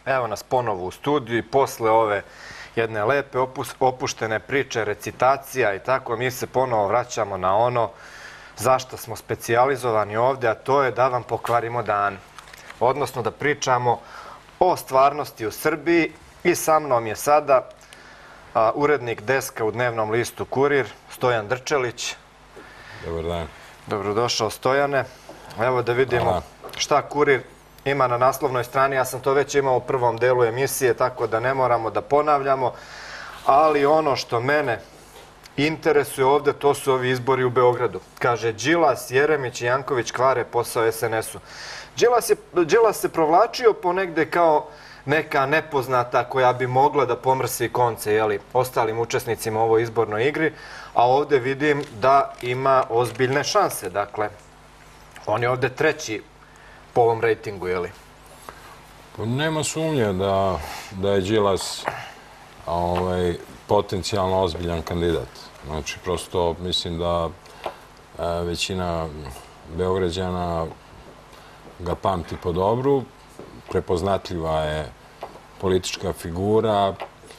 Evo nas ponovo u studiju i posle ove jedne lepe opuštene priče, recitacija i tako, mi se ponovo vraćamo na ono zašto smo specijalizovani ovde, a to je da vam pokvarimo dan. Odnosno da pričamo o stvarnosti u Srbiji i sa mnom je sada urednik deska u dnevnom listu Kurir, Stojan Drčelić. Dobar dan. Dobrodošao, Stojane. Evo da vidimo šta Kurir ima na naslovnoj strani. Ja sam to već imao u prvom delu emisije, tako da ne moramo da ponavljamo. Ali ono što mene interesuje ovde, to su ovi izbori u Beogradu. Kaže, Đilas, Jeremić i Janković kvare posao SNS-u. Đilas se provlačio ponegde kao neka nepoznata koja bi mogla da pomrsi konce ostalim učesnicima u ovoj izbornoj igri, a ovde vidim da ima ozbiljne šanse. Dakle, on je ovde treći po ovom rejtingu, je li? Nema sumnje da je Đilas potencijalno ozbiljan kandidat. Znači, prosto mislim da većina Beograđana ga pamti po dobru. Prepoznatljiva je politička figura.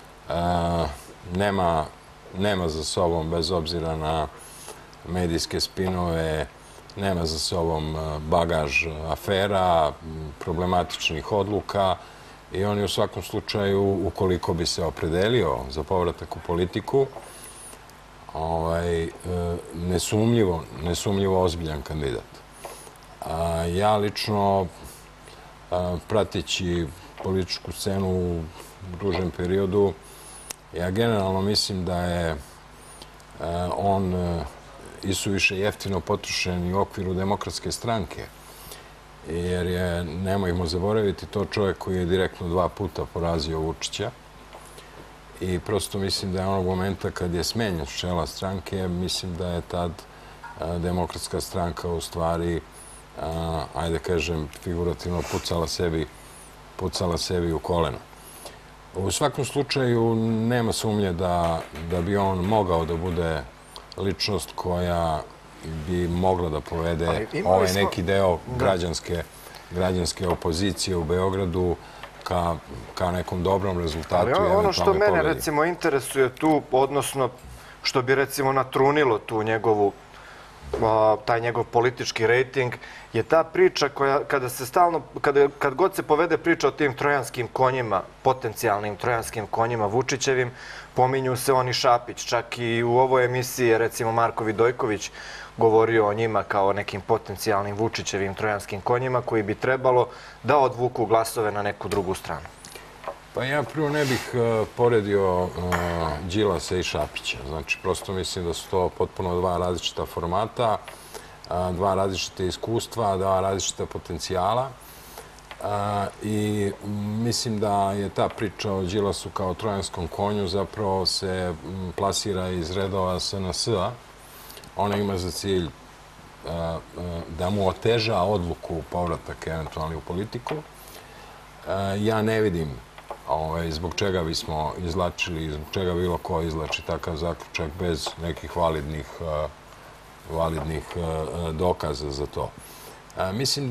Nema za sobom, bez obzira na medijske spinove, nema za sobom bagaž afera, problematičnih odluka i on je u svakom slučaju, ukoliko bi se opredelio za povratak u politiku, nesumnjivo ozbiljan kandidat. Ja lično, prateći političku scenu u dužem periodu, ja generalno mislim da je on isuviše jeftino potrošen i u okviru Demokratske stranke, jer je, nemojmo zaboraviti, to čovjek koji je direktno 2 puta porazio Vučića i prosto mislim da je onog momenta kad je smenjen s čela stranke, mislim da je tad Demokratska stranka u stvari, ajde kažem, figurativno pucala sebi u koleno. U svakom slučaju nema sumnje da bi on mogao da bude ličnost koja bi mogla da povede ovaj neki deo građanske opozicije u Beogradu ka nekom dobrom rezultatu i eventualne pobedi. Ono što mene recimo interesuje tu, odnosno što bi recimo natrunilo tu taj njegov politički rejting, je ta priča koja kad god se povede priča o tim trojanskim konjima, potencijalnim trojanskim konjima Vučićevim, pominju se oni Šapić. Čak i u ovoj emisiji je recimo Marko Vidojković govorio o njima kao nekim potencijalnim Vučićevim trojanskim konjima koji bi trebalo da odvuku glasove na neku drugu stranu. Pa ja prvo ne bih poredio Đilasa i Šapića. Znači, prosto mislim da su to potpuno 2 različita formata, 2 različita iskustva, 2 različita potencijala. I mislim da je ta priča o Đilasu kao trojanskom konju zapravo se plasira iz redova SNS-a. Ona ima za cilj da mu oteža odluku povratak eventualni u politiku. Ja ne vidim zbog čega bismo izvlačili, zbog čega bilo ko izvlači takav zaključak bez nekih validnih dokaza za to. Mislim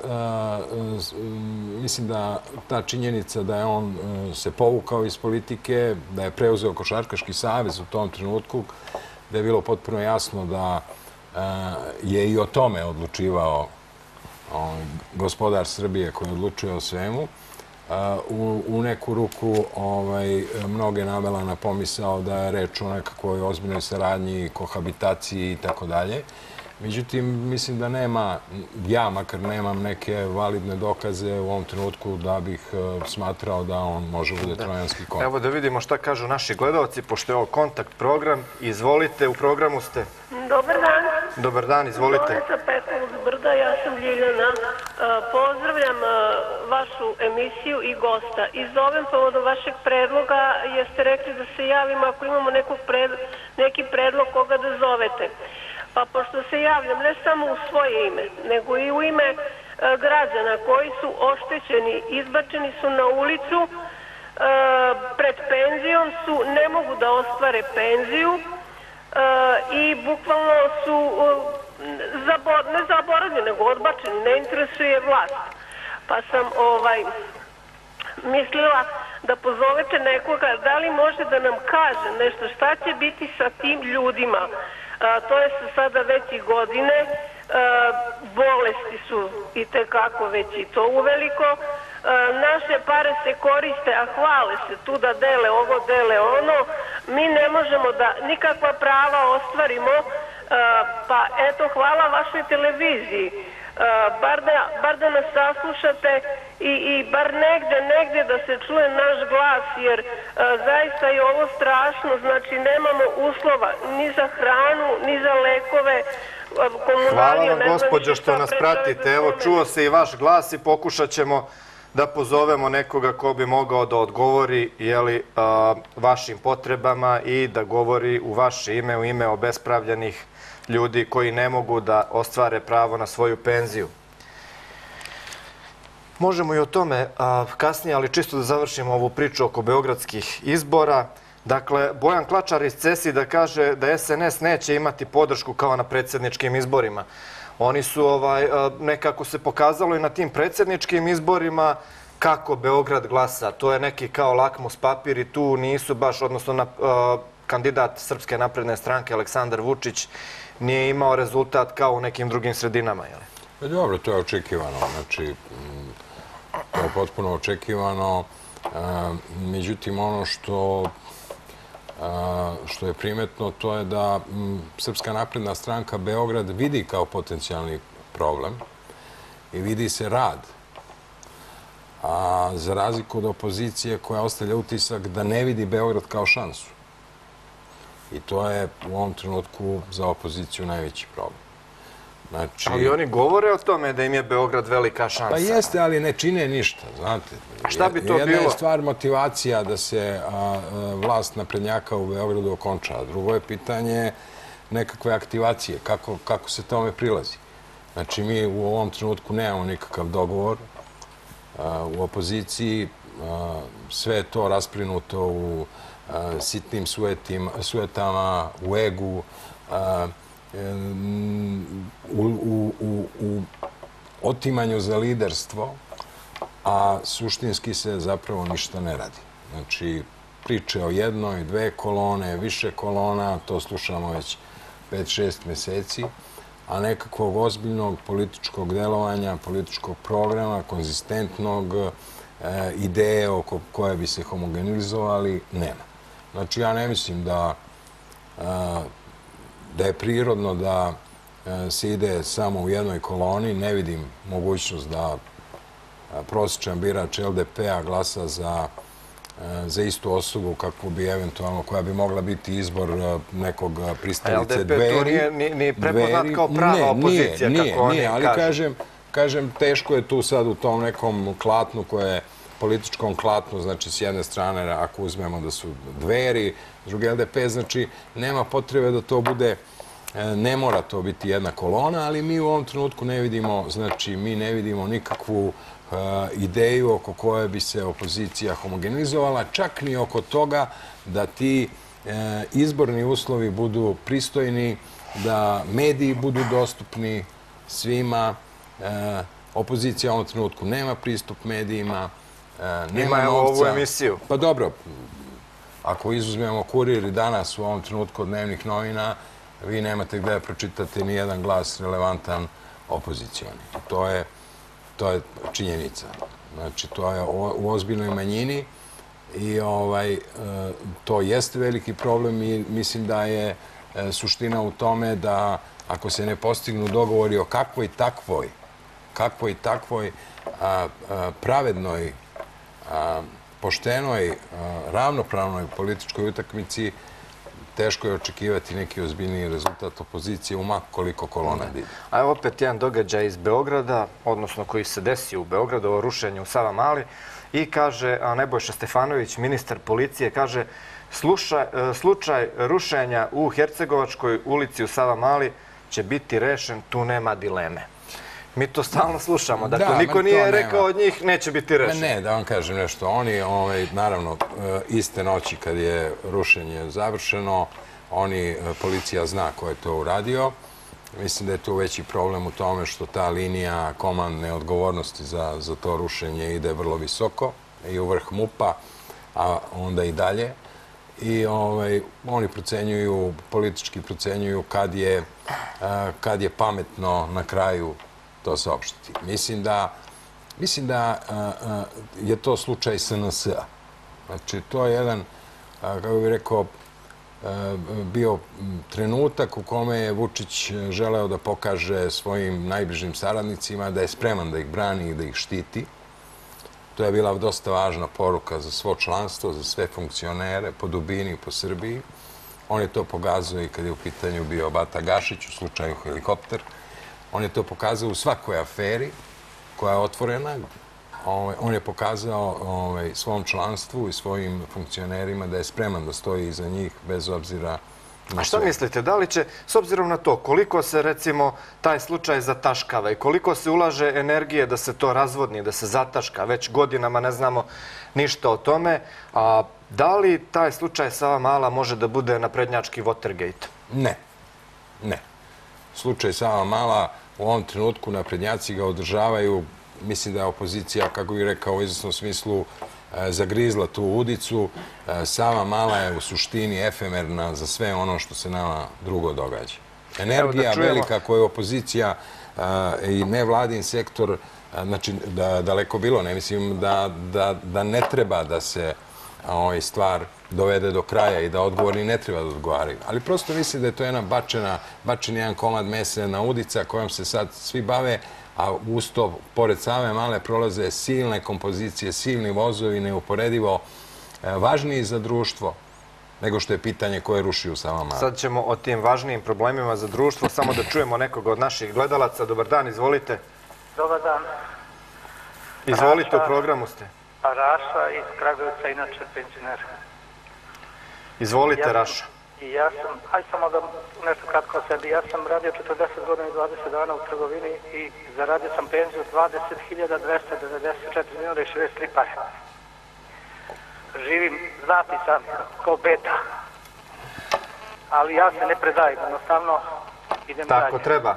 da ta činjenica da je on se povukao iz politike, da je preuzeo Košarkaški savez u tom trenutku, da je bilo potpuno jasno da je i o tome odlučivao gospodar Srbije koji odlučuje o svemu, u neku ruku mnoge navela na pomisao da je reč o nekakvoj ozbiljnoj saradnji, kohabitaciji i tako dalje. Međutim, mislim da ja makar nemam neke validne dokaze u ovom trenutku da bih smatrao da on može bude trojanski konj. Evo da vidimo šta kažu naši gledalci, pošto je ovo kontakt program. Izvolite, u programu ste. Dobar dan. Dobar dan, izvolite. Zove sa Pekovog Brda, ja sam Ljiljana. Pozdravljam vašu emisiju i gosta. I zovem povodom vašeg predloga, jer ste rekli da se javimo ako imamo neki predlog koga da zovete. Pa pošto se javljam ne samo u svoje ime, nego i u ime građana koji su oštećeni, izbačeni su na ulicu, pred penzijom su, ne mogu da ostvare penziju i bukvalno su ne zaboravljeni, nego odbačeni, ne interesuje vlast. Pa sam mislila da pozovete nekoga, da li može da nam kaže nešto, šta će biti sa tim ljudima. To je sada već i godine, bolesti su i tekako već i to uveliko. Naše pare se koriste, a hvale se tu da dele ovo, dele ono. Mi ne možemo da nikakva prava ostvarimo, pa eto, hvala vašoj televiziji. Bar da nas saslušate i bar negde da se čuje naš glas, jer zaista je ovo strašno, znači nemamo uslova ni za hranu, ni za lekove. Hvala vam, gospođo, što nas pratite. Evo, čuo se i vaš glas i pokušat ćemo da pozovemo nekoga ko bi mogao da odgovori vašim potrebama i da govori u vaše ime, u ime obespravljenih ljudi koji ne mogu da ostvare pravo na svoju penziju. Možemo i o tome kasnije, ali čisto da završimo ovu priču oko beogradskih izbora. Dakle, Bojan Klačar iz CESI da kaže da SNS neće imati podršku kao na predsjedničkim izborima. Oni su nekako se pokazalo i na tim predsjedničkim izborima kako Beograd glasa. To je neki kao lakmus papir i tu nisu baš, odnosno kandidat Srpske napredne stranke Aleksandar Vučić nije imao rezultat kao u nekim drugim sredinama. Dobro, to je očekivano. Znači, to je potpuno očekivano. Međutim, ono što je primetno, to je da Srpska napredna stranka Beograd vidi kao potencijalni problem i vidi se rad. A za razliku od opozicije koja ostavlja utisak da ne vidi Beograd kao šansu. I to je u ovom trenutku za opoziciju najveći problem. Ali oni govore o tome da im je Beograd velika šansa. Pa jeste, ali ne čine ništa, znate. Šta bi to bilo? Jedna je stvar motivacija da se vlast naprednjaka u Beogradu okonča, a drugo je pitanje nekakve aktivacije, kako se tome prilazi. Znači, mi u ovom trenutku nemamo nikakav dogovor u opoziciji, sve je to rasprinuto u sitnim suetama, u egu, u otimanju za liderstvo, a suštinski se zapravo ništa ne radi. Znači, priče o jednoj, dve kolone, više kolona, to slušamo već 5-6 meseci, a nekakvog ozbiljnog političkog delovanja, političkog programa, konzistentnog, ideje oko koje bi se homogenizovali, nema. Znači, ja ne mislim da je prirodno da se ide samo u jednoj koloni. Ne vidim mogućnost da prosječan birač LDP-a glasa za istu osobu kakvu bi eventualno, koja bi mogla biti izbor nekog pristalice Dveri. A LDP tu nije prepoznat kao prava opozicija, kako oni kažu. Ali kažem, teško je tu sad u tom nekom klatnu koje je političkom klatnu, znači s jedne strane ako uzmemo da su Dveri, s druge LDP, znači nema potrebe da to bude, ne mora to biti jedna kolona, ali mi u ovom trenutku ne vidimo, znači mi ne vidimo nikakvu ideju oko koje bi se opozicija homogenizovala, čak ni oko toga da ti izborni uslovi budu pristojni, da mediji budu dostupni svima. Opozicija u ovom trenutku nema pristup medijima, ima ovu emisiju. Pa dobro, ako izuzmemo Kurir i Danas u ovom trenutku od dnevnih novina, vi nemate gde da pročitate ni jedan glas relevantan opozicioni. To je činjenica. Znači, to je u ozbiljnoj manjini i to jeste veliki problem i mislim da je suština u tome da ako se ne postignu dogovori o kakvoj takvoj pravednoj, poštenoj, ravnopravnoj političkoj utakmici, teško je očekivati neki ozbiljniji rezultat opozicije u koliko kolona ide. A evo opet jedan događaj iz Beograda, odnosno koji se desio u Beogradu, o rušenju u Savamali, i kaže Nebojša Stefanović, ministar policije, kaže slučaj rušenja u Hercegovačkoj ulici u Savamali će biti rešen, tu nema dileme. Mi to stalno slušamo. Dakle, niko nije rekao od njih neće biti rešen. Ne, da vam kažem nešto. Oni, naravno, iste noći kad je rušenje završeno, policija zna ko je to uradio. Mislim da je tu veći problem u tome što ta linija komandne odgovornosti za to rušenje ide vrlo visoko i u vrh MUP-a, a onda i dalje. I oni procenjuju, politički procenjuju kad je pametno na kraju to saopštiti. Mislim da je to slučaj SNS-a. Znači, to je jedan, kako bih rekao, bio trenutak u kome je Vučić želeo da pokaže svojim najbližim saradnicima da je spreman da ih brani i da ih štiti. To je bila dosta važna poruka za svo članstvo, za sve funkcionere po dubini i po Srbiji. On je to pokazao i kad je u pitanju bio Bata Gašić u slučaju helikopter. On je to pokazao u svakoj aferi koja je otvorena. On je pokazao svom članstvu i svojim funkcionerima da je spreman da stoji iza njih bez obzira na A šta mislite, da li će, s obzirom na to koliko se recimo taj slučaj zataškava i koliko se ulaže energije da se to razvodni, da se zataška, već godinama ne znamo ništa o tome, a da li taj slučaj Savamala može da bude naprednjački Watergate? Ne. Slučaj Savamala u ovom trenutku naprednjaci ga održavaju. Mislim da je opozicija, kako bih rekao, u izvesnom smislu zagrizla tu udicu. Savamala je u suštini efemerna za sve ono što se nama drugo događa. Energija velika koju opozicija i nevladin sektor, znači daleko bilo, ne mislim da ne treba da se stvar dovede do kraja i da odgovorni ne treba da odgovaraju. Ali prosto mislim da je to jedna bačen jedan komad mesa na udica kojom se sad svi bave, a uz to, pored Savamale, prolaze silne kompozicije, silni vozovi, neuporedivo važniji za društvo nego što je pitanje ko je rušio Savamalu. Sad ćemo o tim važnijim problemima za društvo, samo da čujemo nekoga od naših gledalaca. Dobar dan, izvolite. Dobar dan. Izvolite, u programu ste. Raša iz Kragujevca, inače penzioner. Izvolite, Raša. I ja sam, aj samo da nešto kratko o sebi, ja sam radio 40 godina i 20 dana u trgovini i zaradio sam penziju 20.294 miliona i 63 pare. Živim, znati sam, kao beta. Ali ja se ne predajem, jednostavno idem dalje. Tako treba.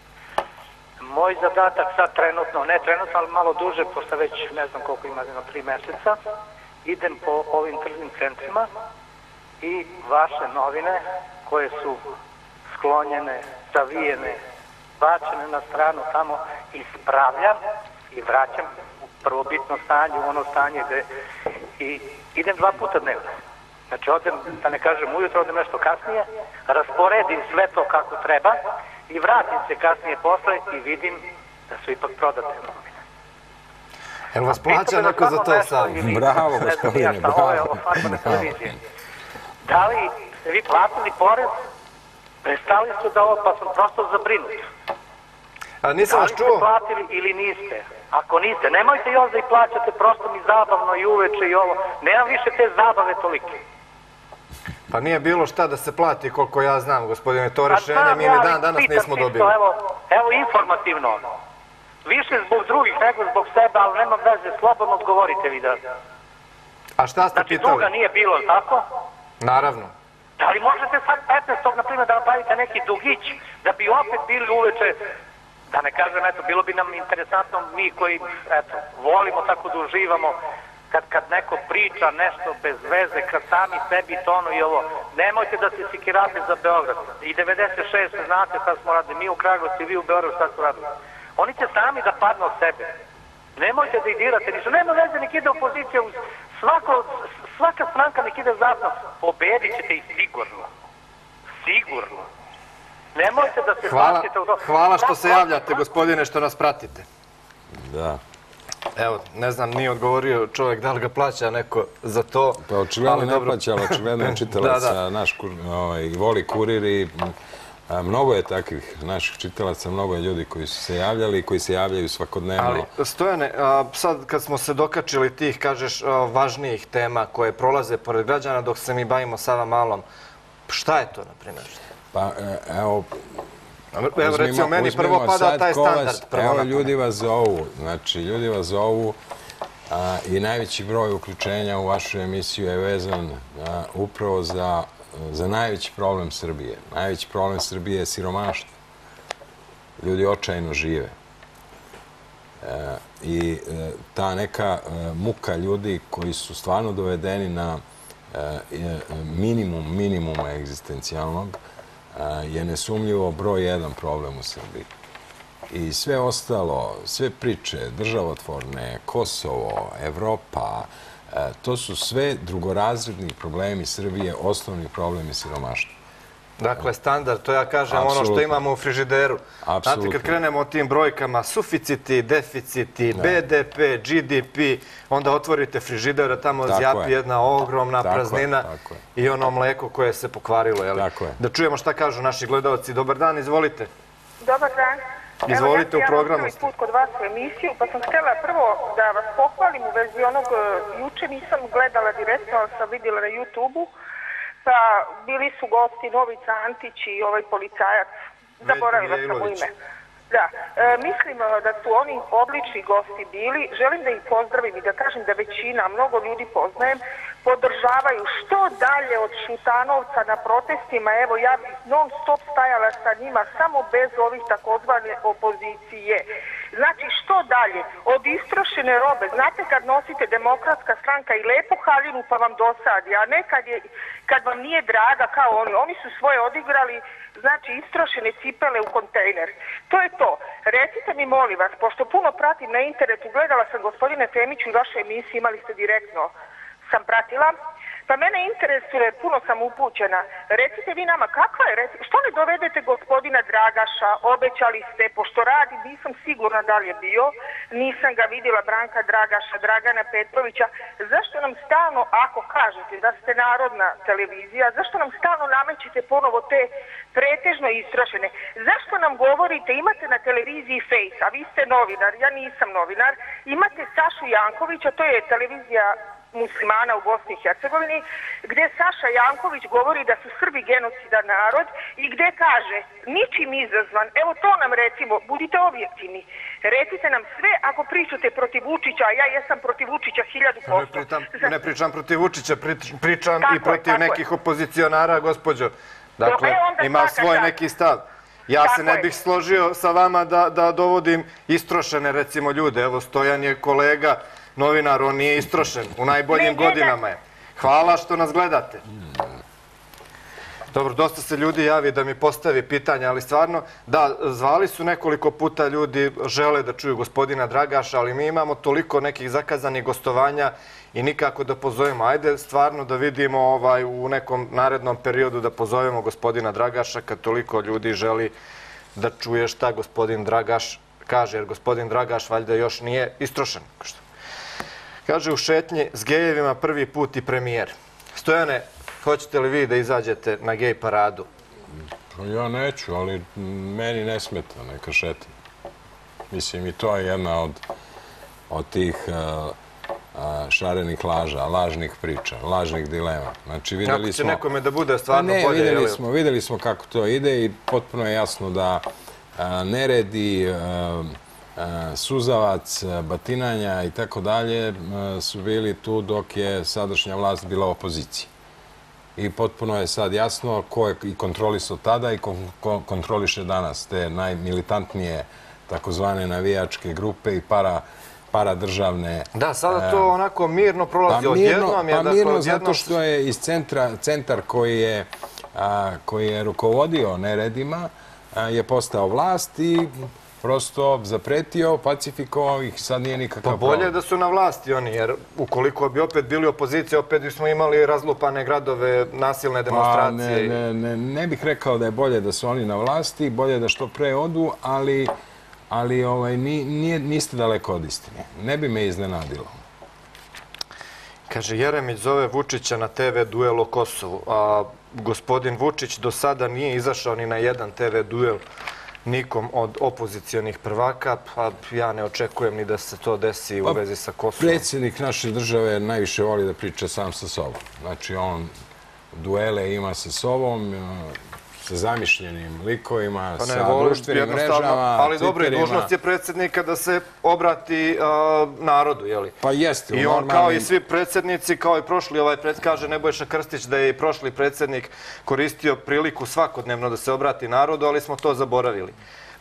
Moj zadatak sad trenutno, ne trenutno, ali malo duže, pošto već ne znam koliko ima, 3 meseca, idem po ovim tržnim centrima i vaše novine koje su sklonjene, zavijene, bačene na stranu tamo, ispravljam i vraćam u prvobitno stanje, u ono stanje gde i idem 2 puta dnevno. Znači odem, da ne kažem ujutro, odem nešto kasnije, rasporedim sve to kako treba i vratim se kasnije posle i vidim da su ipak prodate novine. Jel vas plaća neko za to sad? Bravo, gospodine, bravo. Ovo je farba televizije. Da li ste vi platili porez? Prestali su da ovo, pa sam prosto zabrinut. A nisam vas čuo? Da li ste platili ili niste? Ako niste, nemojte još da i plaćate, prosto mi zabavno i uveče i ovo. Nemam više te zabave tolike. Pa nije bilo šta da se plati, koliko ja znam, gospodine. To rešenje mi ni dan danas nismo dobili. Evo informativno. Više zbog drugih nego zbog sebe, ali nema veze, slobodno odgovorite vi da... A šta ste pitali? Znači, duga nije bilo, tako? Naravno. Da li možete sad 15. na primjer da napravite neki dugić, da bi opet bili uveče, da ne kažem, eto, bilo bi nam interesantno mi koji, eto, volimo tako da uživamo, kad neko priča nešto bez veze, kad sami sebi tonu i ovo, nemojte da se sikirate za Beograd. I 96. znate šta smo radili, mi u Kragujevcu i vi u Beogradu šta smo radili. Oni će sami da padnu od sebe. Nemojte da ih dirate, ništa. Nema veze, nek ide opozicija, svaka stranka nek ide zajedno. Pobedit ćete ih sigurno. Sigurno. Nemojte da se pratite u to. Hvala što se javljate, gospodine, što nas pratite. Da. Evo, ne znam, nije odgovorio čovjek da li ga plaća neko za to. Pa očigledno ne plaća, ali očigledno je čitalaca naš voli Kurir i mnogo je takvih naših čitalaca, mnogo je ljudi koji su se javljali i koji se javljaju svakodnevno. Ali, Stojane, sad kad smo se dokačili tih, kažeš, važnijih tema koje prolaze pored građana dok se mi bavimo Savamalom, šta je to, na primjer? Pa, evo... Evo, recimo, meni prvo pada taj standard. Evo, ljudi vas zovu, znači, ljudi vas zovu i najveći broj uključenja u vašu emisiju je vezan upravo za najveći problem Srbije. Najveći problem Srbije je siromaštvo. Ljudi očajno žive. I ta neka muka ljudi koji su stvarno dovedeni na minimuma egzistencijalnog je nesumljivo broj jedan problem u Srbiji. I sve ostalo, sve priče, državotvorne, Kosovo, Evropa, to su sve drugorazredni problemi Srbije, osnovni problemi siromaštva. Dakle, standard, to ja kažem ono što imamo u frižideru. Znate, kad krenemo o tim brojkama, suficiti, deficiti, BDP, GDP, onda otvorite frižider, a tamo zjapi jedna ogromna praznina i ono mleko koje se pokvarilo. Da čujemo šta kažu naši gledalci. Dobar dan, izvolite. Dobar dan. Izvolite, u programu ste. Ja put kod vas u emisiju, pa sam htjela prvo da vas pohvalim u vezi onog, juče nisam gledala direktno, ali sam vidjela na YouTube-u, pa bili su gosti Novica Antić i ovaj policajac, zaboravila sam mu ime. Da, mislim da su oni odlični gosti bili, želim da ih pozdravim i da kažem da većina, mnogo ljudi poznajem, podržavaju što dalje od Šutanovca na protestima. Evo, ja bih non stop stajala sa njima, samo bez ovih takozvane opozicije. Znači, što dalje? Od istrošene robe. Znate kad nosite Demokratska stranka i lepu haljinu pa vam dosadi, a ne kad vam nije draga kao oni. Oni su svoje odigrali, znači istrošene cipele u kontejner. To je to. Recite mi, molim vas, pošto puno pratim na internetu, gledala sam, gospodine Temiću, i vaše emisije, imali ste direktno, sam pratila, pa mene interesuje, puno sam upućena. Recite vi nama, kakva je, što ne dovedete gospodina Dragaša, obećali ste, pošto radi, nisam sigurna da li je bio, nisam ga vidjela, Branka Dragaša, Dragana Petrovića, zašto nam stalno, ako kažete da ste narodna televizija, zašto nam stalno namećete ponovo te pretežno istrošene? Zašto nam govorite, imate na televiziji Face, a vi ste novinar, ja nisam novinar, imate Sašu Jankovića, to je televizija muslimana u Bosni i Hercegovini, gdje Saša Janković govori da su Srbi genocidan narod i gdje kaže, ničim izazvan, evo to nam recimo, budite objektivni, recite nam sve ako pričate protiv Vučića, a ja jesam protiv Vučića 1000%. Ne pričam protiv Vučića, pričam i protiv nekih opozicionara, gospođo. Dakle, ima svoj neki stav. Ja se ne bih složio sa vama da dovodim istrošene, recimo, ljude. Evo, Stojan je kolega, novinar, on nije istrošen, u najboljim godinama je. Hvala što nas gledate. Dobro, dosta se ljudi javi da mi postavi pitanja, ali stvarno, da, zvali su nekoliko puta ljudi, žele da čuju gospodina Dragaša, ali mi imamo toliko nekih zakazanih gostovanja i nikako da pozovemo. Ajde stvarno da vidimo u nekom narednom periodu da pozovemo gospodina Dragaša kad toliko ljudi želi da čuje šta gospodin Dragaš kaže, jer gospodin Dragaš valjda još nije istrošen. Kaže, u šetnji s gejevima prvi put i premijer. Stojane, hoćete li vi da izađete na gej paradu? Ja neću, ali meni ne smeta neka šetnja. Mislim, i to je jedna od tih šarenih laža, lažnih priča, lažnih dilema. Znači, kako će nekome da bude stvarno bolje? Videli smo kako to ide i potpuno je jasno da neredi, suzavac, batinanja i tako dalje su bili tu dok je sadašnja vlast bila opozicija. I potpuno je sad jasno ko je i kontrolisao tada i ko kontroliše danas te najmilitantnije takozvane navijačke grupe i paradržavne... Da, sada to onako mirno prolazi. Pa mirno zato što je iz centar koji je rukovodio neredima je postao vlast i prosto zapretio, pacifikovao ih, sad nije nikakav problem. Pa bolje da su na vlasti oni, jer ukoliko bi opet bili opozicija, opet bismo imali razlupane gradove, nasilne demonstracije. Ne bih rekao da je bolje da su oni na vlasti, bolje da što pre odu, ali niste daleko od istine. Ne bi me iznenadilo. Kaže, Jeremić zove Vučića na TV duel o Kosovu, a gospodin Vučić do sada nije izašao ni na jedan TV duel nikom od opozicijonih prvaka, pa ja ne očekujem ni da se to desi u vezi sa Kosovom. Predsjednik naše države najviše voli da priča sam sa sobom. Znači, on duele ima sa sobom, sa zamišljenim likovima, sa društvenim mrežama, ali dobro, i dužnost je predsjednika da se obrati narodu, jeli? Pa jeste. I on, kao i svi predsjednici, kao i prošli, kaže Nebojša Krstić da je i prošli predsjednik koristio priliku svakodnevno da se obrati narodu, ali smo to zaboravili.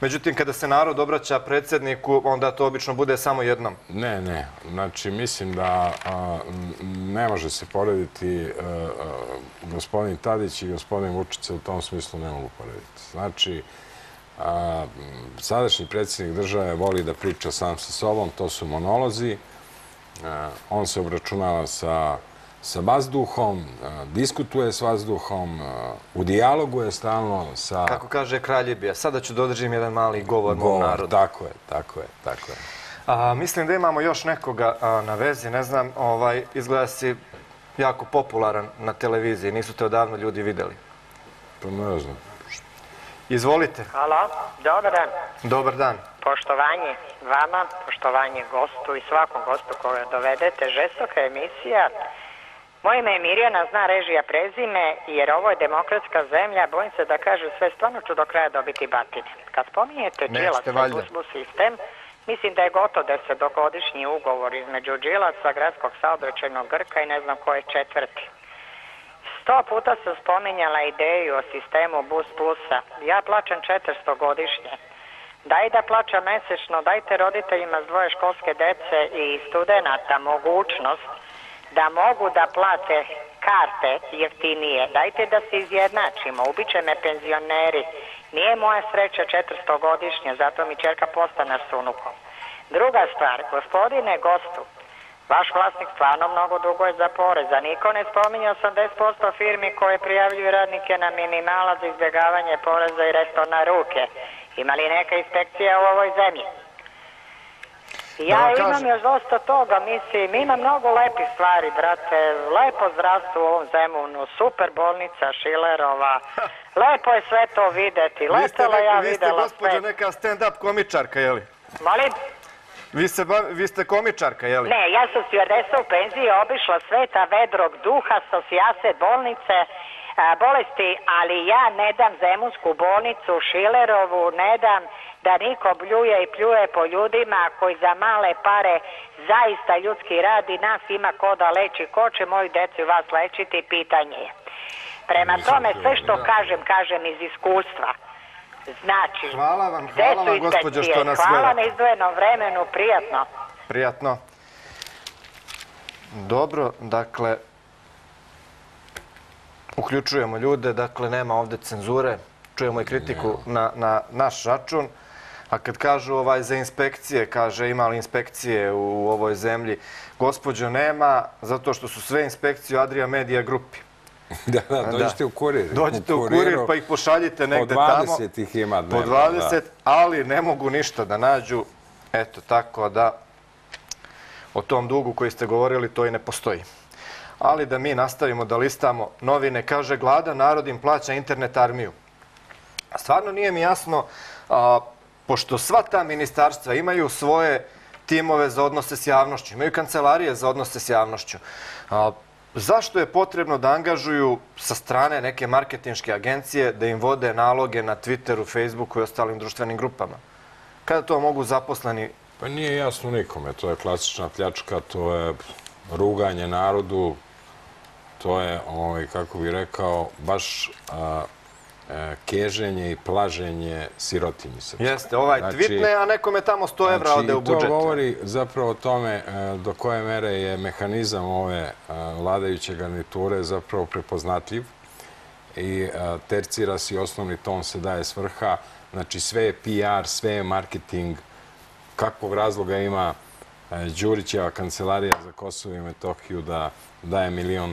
Međutim, kada se narod obraća predsjedniku, onda to obično bude samo jednom. Ne. Znači, mislim da ne može se porediti gospodin Tadić i gospodin Vučić u tom smislu ne mogu porediti. Znači, sadašnji predsjednik države voli da priča sam sa sobom, to su monolozi. On se obračunava sa vazduhom, diskutuje s vazduhom, u dijalogu je stalno sa... Kako kaže kralj Ibija, sada ću da održim jedan mali govor mom narodu. Tako je. Mislim da imamo još nekoga na vezi, ne znam, izgleda si jako popularan na televiziji, nisu te odavno ljudi videli. Pa ne znam. Izvolite. Halo, dobar dan. Dobar dan. Poštovanje vama, poštovanje gostu i svakom gostu koga dovedete. Žestoka emisija. Moje ime je Mirjana, zna režija prezime, jer ovo je demokratska zemlja, bojim se da kaže sve, stvarno ću do kraja dobiti batine. Kad spominjete Đilasa i službu sistem, mislim da je gotov 10-godišnji ugovor između Đilasa, gradskog saobraćajnog Grka i ne znam koje četvrti. 100 puta sam spominjala ideju o sistemu Bus Plusa. Ja plaćam 400 godišnje. Daj da plaćam mesečno, dajte roditeljima s 2 školske dece i studenata mogućnost da mogu da plate karte jeftinije. Dajte da se izjednačimo, ubiće me penzioneri. Nije moja sreća 400 godišnje, zato mi čerka postane s unukom. Druga stvar, gospodine gostu, vaš vlasnik stvarno mnogo duguje za porez, a niko ne spominje 80% firmi koje prijavljuju radnike na minimalac za izbjegavanje poreza i resto na ruke. Ima li neka inspekcija u ovoj zemlji? Ja imam još dosta toga, mislim, ima mnogo lepih stvari, brate, lepo zdravstvo u ovom Zemunu, super bolnica Šilerova, lepo je sve to videti, letela ja videla sve. Vi ste, gospođo, neka stand-up komičarka, jeli? Molim? Vi ste komičarka, jeli? Ne, ja sam stjuardesa u penziji obišla sveta vedrog duha, sosijaset bolnice, bolesti, ali ja ne dam Zemunsku bolnicu, Šilerovu, ne dam da niko bljuje i pljuje po ljudima koji za male pare zaista ljudski rad i nas ima ko da leči, ko će moju decu i vas lečiti, pitanje je. Prema tome, sve što kažem iz iskustva. Znači, hvala vam, gospođo, što nas gleda. Hvala na izdvojenom vremenu, prijatno. Prijatno. Dobro, dakle, uključujemo ljude, dakle, nema ovde cenzure, čujemo i kritiku na naš račun, a kad kažu za inspekcije, kaže ima li inspekcije u ovoj zemlji, gospođo nema, zato što su sve inspekcije u Adria Media grupi. Da, dođite u Kurir. Dođite u Kurir pa ih pošaljite negde tamo. Po 20 ih ima dnevno. Po 20, ali ne mogu ništa da nađu. Eto, tako da o tom dugu koji ste govorili to i ne postoji. Ali da mi nastavimo da listamo novine, kaže gladan narod im plaća internet armiju. Stvarno nije mi jasno, pošto sva ta ministarstva imaju svoje timove za odnose s javnošću, imaju kancelarije za odnose s javnošću, zašto je potrebno da angažuju sa strane neke marketinške agencije da im vode naloge na Twitteru, Facebooku i ostalim društvenim grupama? Kada to mogu zaposleni? Pa nije jasno nikome. To je klasična pljačka, to je ruganje narodu, to je, kako bih rekao, baš keženje i plaženje sirotinji. Jeste, tweetne, a nekome tamo 100 evra ode u budžet. To govori zapravo o tome do koje mere je mehanizam ove vladajuće garniture zapravo prepoznatljiv i tercira si osnovni ton se daje s vrha. Znači sve je PR, sve je marketing. Kakvog razloga ima Đurićeva kancelarija za Kosovo i Metohiju da daje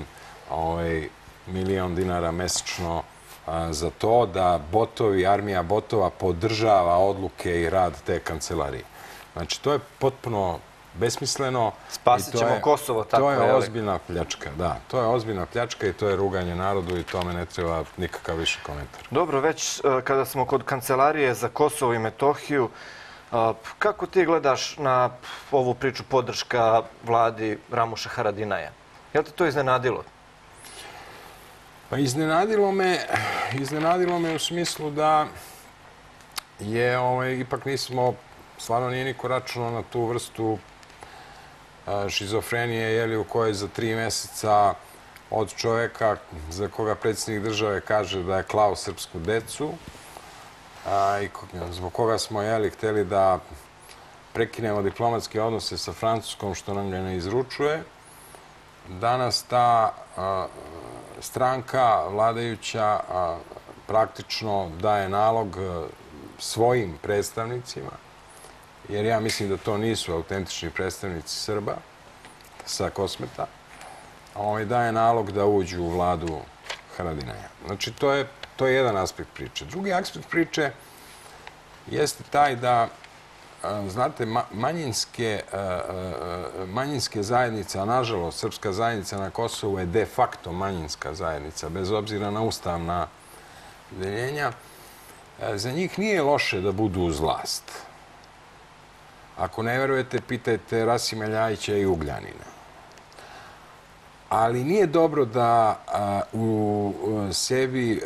milion dinara mesečno za to da botovi, armija botova podržava odluke i rad te kancelarije. Znači, to je potpuno besmisleno. Spasit ćemo Kosovo, tako je. To je ozbiljna pljačka, da. To je ozbiljna pljačka i to je ruganje narodu i tome ne treba nikakav više komentar. Dobro, već kada smo kod kancelarije za Kosovo i Metohiju, kako ti gledaš na ovu priču podrška vladi Ramuša Haradinaja? Je li te to iznenadilo? Pa iznenadilo me u smislu da je, ipak nismo, stvarno nije niko računao na tu vrstu šizofrenije, u kojoj za 3 meseca od čoveka za koga predsjednik države kaže da je klao srpsku decu, i zbog koga smo hteli da prekinemo diplomatske odnose sa Francuskom, što nam ga ne izručuje. Danas ta stranka vladajuća praktično daje nalog svojim predstavnicima, jer ja mislim da to nisu autentični predstavnici Srba sa Kosmeta, daje nalog da uđu u vladu Haradinaja. Znači, to je jedan aspekt priče. Drugi aspekt priče jeste taj da, znate, manjinske zajednice, a nažalost, srpska zajednica na Kosovu je de facto manjinska zajednica, bez obzira na ustavna deljenja, za njih nije loše da budu uz vlast. Ako ne verujete, pitajte Rasima Ljajića i Ugljanina. Ali nije dobro da u sebi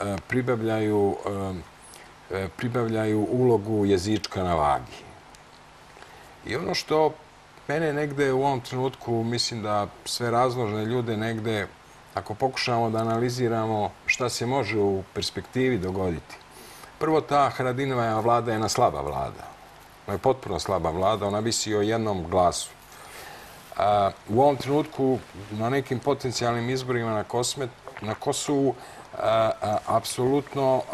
pribavljaju ulogu jezička na vagi. I ono što mene negde u ovom trenutku, mislim da sve razložne ljude negde, ako pokušamo da analiziramo šta se može u perspektivi dogoditi. Prvo, ta Haradinova vlada je jedna slaba vlada. Ona je potpuno slaba vlada, ona visi o jednom glasu. U ovom trenutku, na nekim potencijalnim izborima na Kosovu, apsolutno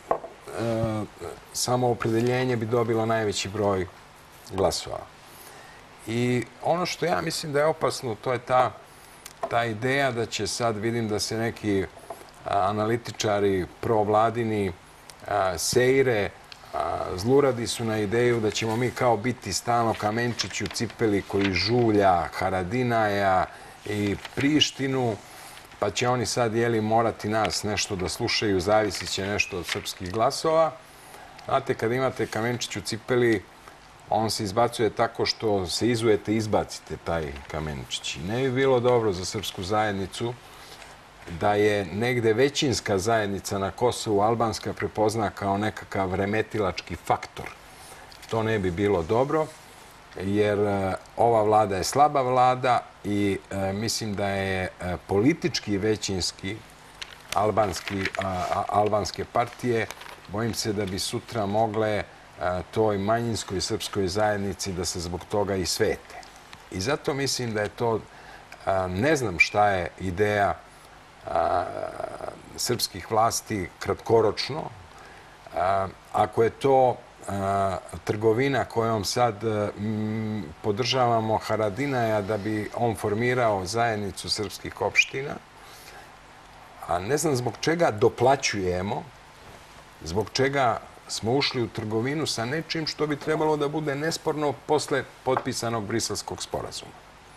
samoopredeljenje bi dobilo najveći broj glasova. I ono što ja mislim da je opasno, to je ta ideja da će sad, vidim da se neki analitičari provladini seire, zluradi su na ideju da ćemo mi kao biti stalno kamenčić u cipeli koji žulja Haradinaja i Prištinu, pa će oni sad morati nas nešto da slušaju, zavisit će nešto od srpskih glasova. Znate, kad imate kamenčić u cipeli, on se izbacuje tako što se izujete i izbacite taj kamenčić. Ne bi bilo dobro za srpsku zajednicu da je negde većinska zajednica na Kosovu albanska prepozna kao nekakav remetilački faktor. To ne bi bilo dobro, jer ova vlada je slaba vlada i mislim da je politički većinski albanske partije, bojim se da bi sutra mogle toj manjinskoj srpskoj zajednici da se zbog toga i svete. I zato mislim da je to, ne znam šta je ideja srpskih vlasti kratkoročno. Ako je to trgovina kojom sad podržavamo Haradinaja da bi on formirao zajednicu srpskih opština, a ne znam zbog čega doplaćujemo, zbog čega smo ušli u trgovinu sa nečim što bi trebalo da bude nesporno posle potpisanog Briselskog sporazuma.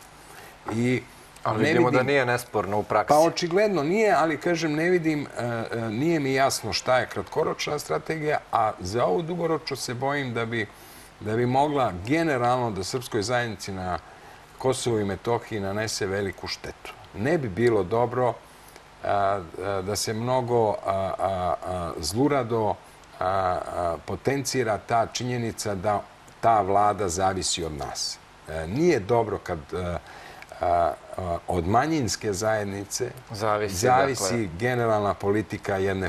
Ali vidimo da nije nesporno u praksi. Pa očigledno nije, ali kažem, ne vidim, nije mi jasno šta je kratkoročna strategija, a za ovu dugoročno se bojim da bi mogla generalno da srpskoj zajednici na Kosovu i Metohiji nanese veliku štetu. Ne bi bilo dobro da se mnogo zlurado potencira ta činjenica da ta vlada zavisi od nas. Nije dobro kad od manjinske zajednice zavisi generalna politika jedne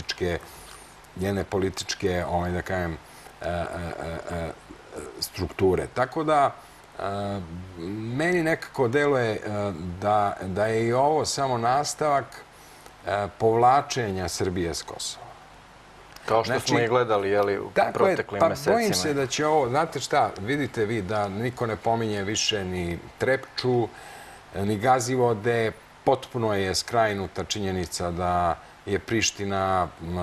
političke, da kažem, strukture. Tako da, meni nekako deluje da je i ovo samo nastavak povlačenja Srbije s Kosova. Kao što smo i gledali u proteklim mesecima. Pa bojim se da će ovo, znate šta, vidite vi da niko ne pominje više ni Trepču, ni Gazivode, potpuno je skrajnuta činjenica da je Priština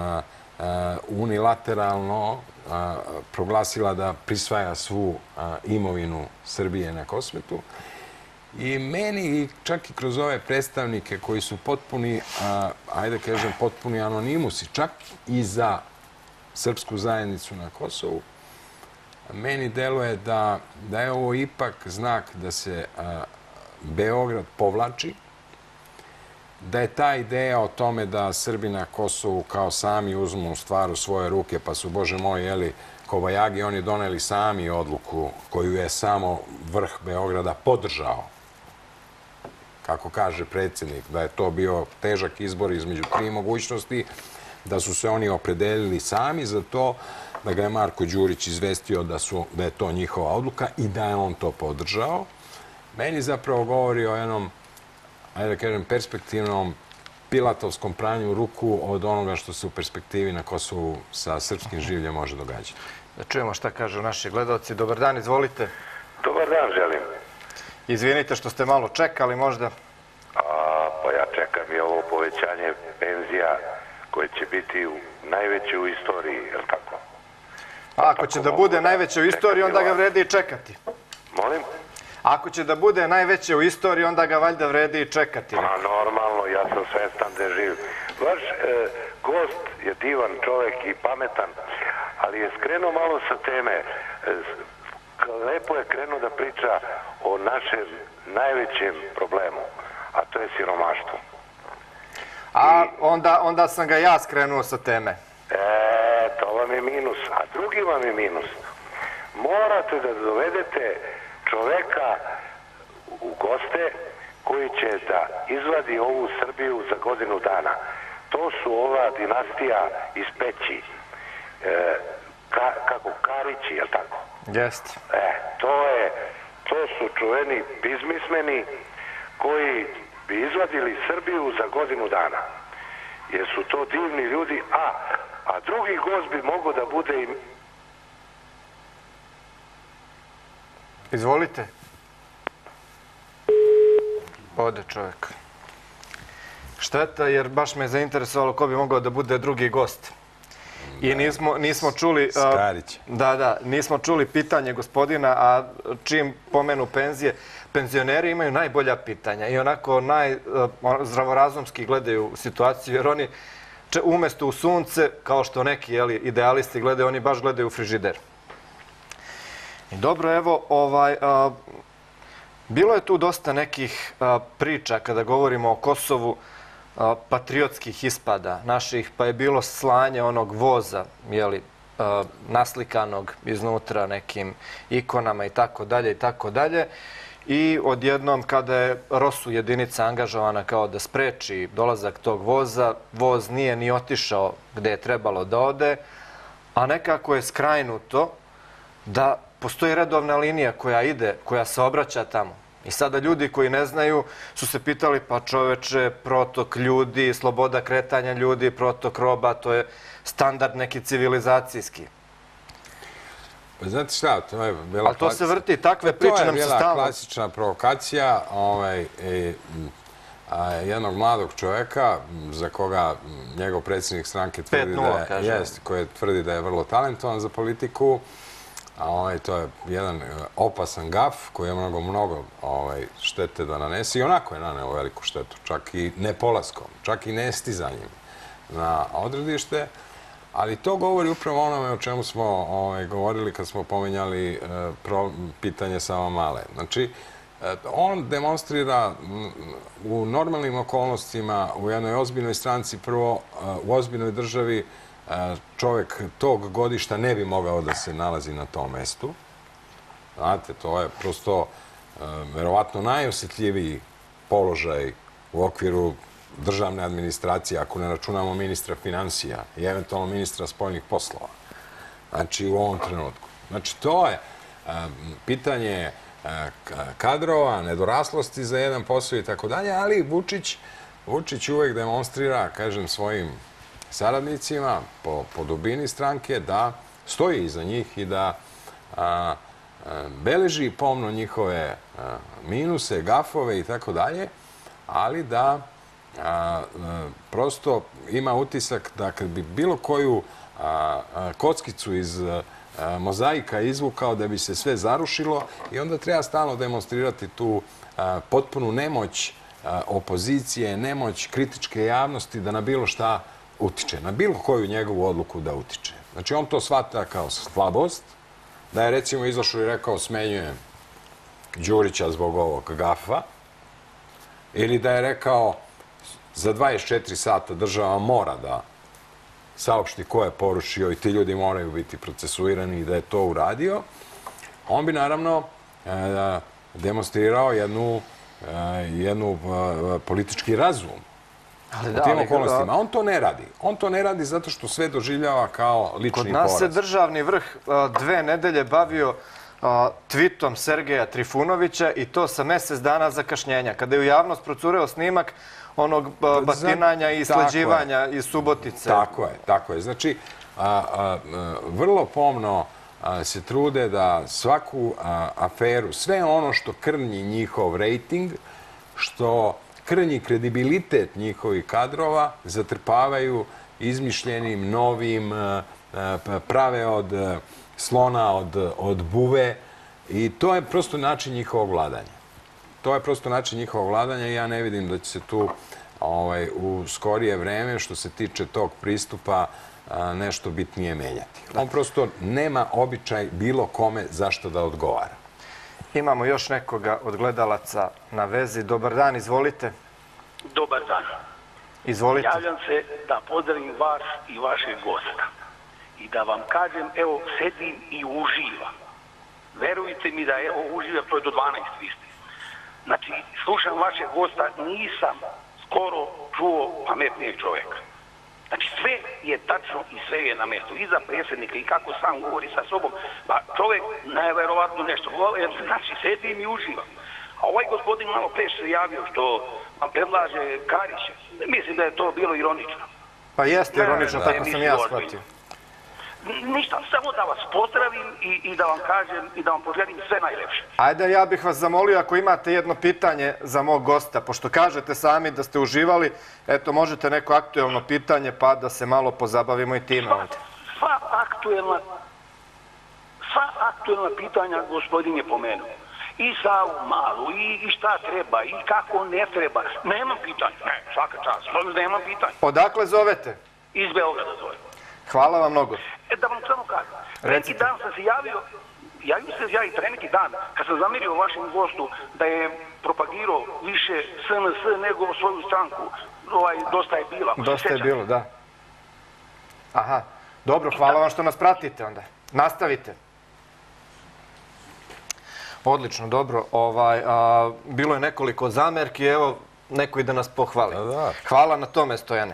unilateralno proglasila da prisvaja svu imovinu Srbije na Kosmetu. I meni, čak i kroz ove predstavnike koji su potpuni, ajde kažem, potpuni anonimusi, čak i za srpsku zajednicu na Kosovu, meni deluje da je ovo ipak znak da se Beograd povlači, da je ta ideja o tome da Srbi na Kosovu kao sami uzmu stvar u svoje ruke, pa su, Bože moj, kobajagi, oni doneli sami odluku koju je samo vrh Beograda podržao. Kako kaže predsjednik, da je to bio težak izbor između tri mogućnosti, da su se oni opredelili sami za to, da ga je Marko Đurić izvestio da je to njihova odluka i da je on to podržao. Meni zapravo govori o jednom, ajde da kažem, perspektivnom pilatovskom pranju ruku od onoga što se u perspektivi na Kosovu sa srpskim življem može događati. Da čujemo šta kažu naši gledalci. Dobar dan, izvolite. Dobar dan želim. Izvinite što ste malo čekali možda. Pa ja čekam i ovo povećanje penzija koje će biti najveće u istoriji, je li tako? Ako će da bude najveće u istoriji, onda ga vredi i čekati. Molim? Ako će da bude najveće u istoriji, onda ga valjda vredi i čekati. Pa normalno, ja sam svestan da živ. Vaš gost je divan čovjek i pametan, ali je skrenuo malo sa teme. Lepo je krenuo da priča o našem najvećem problemu, a to je siromaštvo. A onda sam ga ja skrenuo sa teme. To vam je minus, a drugi vam je minus. Morate da dovedete čoveka u goste koji će da izvadi ovu Srbiju za godinu dana. To su ova dinastija iz Peći. Kako Karići, je li tako? Jeste. To su čuveni biznismeni koji bi izvadili Srbiju za godinu dana. Jer su to divni ljudi, a drugi gost bi mogao da bude i... Izvolite. Ode čovjek. Šteta, jer baš me je zainteresovalo ko bi mogao da bude drugi gost. I nismo čuli... Skarić. Da, nismo čuli pitanje gospodina, a čim pomenu penzije, penzioneri imaju najbolja pitanja i onako zdravorazumski gledaju situaciju, jer oni umjesto u sunce, kao što neki idealisti gledaju, oni baš gledaju u frižider. I dobro, evo, bilo je tu dosta nekih priča kada govorimo o Kosovu, patriotskih ispada naših, pa je bilo slanje onog voza, naslikanog iznutra nekim ikonama i tako dalje i tako dalje. I odjednom kada je ROSU jedinica angažovana kao da spreči dolazak tog voza, voz nije ni otišao gde je trebalo da ode, a nekako je skrajnuto da postoji redovna linija koja ide, koja se obraća tamo. I sada ljudi koji ne znaju su se pitali, pa čoveče, protok ljudi, sloboda kretanja ljudi, protok roba, to je standard neki civilizacijski. Pa znate šta, to je bila... Ali to se vrti, takve priče nam se stalno... To je bila klasična provokacija jednog mladog čoveka za koga njegov predsjednik stranke tvrdi da je vrlo talentovan za politiku. To je jedan opasan gaf koji je mnogo štete da nanese i onako je naneo veliku štetu, čak i nepolaskom, čak i nestizanjem na odredište, ali to govori upravo onome o čemu smo govorili kad smo pominjali pitanje Savamale. Znači, on demonstrira u normalnim okolnostima, u jednoj ozbiljnoj stranci, prvo u ozbiljnoj državi, čovjek tog godišta ne bi mogao da se nalazi na tom mestu. Znate, to je prosto verovatno najosjetljiviji položaj u okviru državne administracije, ako ne računamo ministra financija i eventualno ministra spoljnih poslova. Znači, u ovom trenutku. Znači, to je pitanje kadrova, nedoraslosti za jedan posao i tako dalje, ali Vučić uvek demonstrira, kažem, svojim saradnicima po dubini stranke da stoji iza njih i da beleži pomno njihove minuse, gafove i tako dalje, ali da prosto ima utisak da kad bi bilo koju kockicu iz mozaika izvukao da bi se sve zarušilo i onda treba stalno demonstrirati tu potpunu nemoć opozicije, nemoć kritičke javnosti da na bilo šta utiče, na bilo koju njegovu odluku da utiče. Znači, on to shvata kao slabost, da je recimo izašao i rekao smenjujem Đurića zbog ovog gafa, ili da je rekao za 24 sata država mora da saopšti ko je porušio i ti ljudi moraju biti procesuirani i da je to uradio, on bi naravno demonstrirao jednu politički razum. u tim okolnostima. On to ne radi. On to ne radi zato što sve doživljava kao lični poraz. Kod nas se državni vrh 2 nedelje bavio tweetom Sergeja Trifunovića i to sa mjesec dana zakašnjenja. Kada je u javnost procureo snimak onog batinanja i sleđivanja iz Subotice. Tako je. Znači, vrlo pomno se trude da svaku aferu, sve ono što krnji njihov rejting, što krnji kredibilitet njihovih kadrova, zatrpavaju izmišljenim, novim, prave od slona, od buve i to je prosto način njihovog vladanja. I ja ne vidim da će se tu u skorije vreme, što se tiče tog pristupa, nešto bitnije menjati. On prosto nema običaj bilo kome zašto da odgovara. Imamo još nekoga od gledalaca na vezi. Dobar dan, izvolite. Dobar dan. Izvolite. Javljam se da pozdravim vas i vašeg gosta. I da vam kažem, evo, sedim i uživam. Verujte mi da, evo, uživam, to je do 12 isti. Znači, slušam vašeg gosta, nisam skoro čuo pametnijeg čovjeka. Znači, sve je tačno i sve je na mjestu. I za predsjednika i kako sam govori sa sobom. Pa čovjek najverovatno nešto. Znači, sedim i uživam. A ovaj gospodin malo pre se javio što vam predlaže Karića. Mislim da je to bilo ironično. Pa jeste ironično, tako sam ja shvatio. Ništa, samo da vas pozdravim i da vam kažem i da vam poželim sve najlepše. Ajde, ja bih vas zamolio ako imate jedno pitanje za mog gosta, pošto kažete sami da ste uživali, eto, možete neko aktuelno pitanje pa da se malo pozabavimo i time ovdje. Sva aktuelna pitanja gospodin je pomenuo. I Savu Malu, i šta treba, i kako ne treba. Nemam pitanja. Ne, svaka čast, nemam pitanja. Odakle zovete? Iz Beograda zovem. Hvala vam mnogo. Da vam samo kažem. Neki dan sam se javio i pre neki dan, kad sam zamjerio vašem gostu da je propagirao više SNS nego svoju stranku. Dosta je bilo. Dosta je bilo, da. Aha, dobro, hvala vam što nas pratite onda. Nastavite. Odlično, dobro. Bilo je nekoliko zamerki, evo, neko i da nas pohvali. Hvala na tome, Stojane.